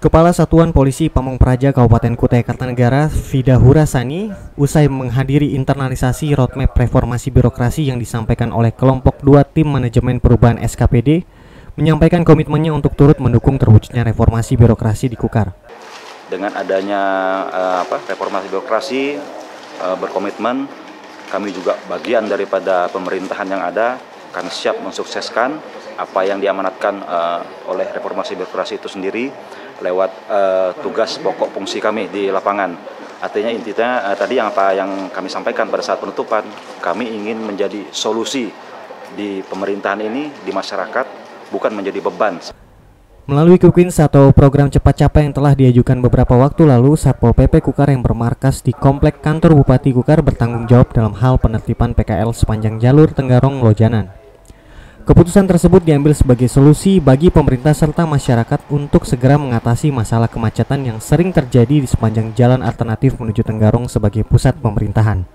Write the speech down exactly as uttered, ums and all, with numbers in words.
Kepala Satuan Polisi Pamong Praja Kabupaten Kutai Kartanegara, Fida Hurasani, usai menghadiri internalisasi roadmap reformasi birokrasi yang disampaikan oleh kelompok dua tim manajemen perubahan S K P D, menyampaikan komitmennya untuk turut mendukung terwujudnya reformasi birokrasi di Kukar. Dengan adanya uh, apa, reformasi birokrasi, uh, berkomitmen, kami juga bagian daripada pemerintahan yang ada, kami siap mensukseskan apa yang diamanatkan uh, oleh reformasi birokrasi itu sendiri lewat uh, tugas pokok fungsi kami di lapangan. Artinya intinya uh, tadi yang apa yang kami sampaikan pada saat penutupan, kami ingin menjadi solusi di pemerintahan ini, di masyarakat, bukan menjadi beban. Melalui Quick-Wins atau program cepat capai yang telah diajukan beberapa waktu lalu, Satpol P P Kukar yang bermarkas di Komplek Kantor Bupati Kukar bertanggung jawab dalam hal penertiban P K L sepanjang jalur Tenggarong Lojanan. Keputusan tersebut diambil sebagai solusi bagi pemerintah serta masyarakat untuk segera mengatasi masalah kemacetan yang sering terjadi di sepanjang jalan alternatif menuju Tenggarong sebagai pusat pemerintahan.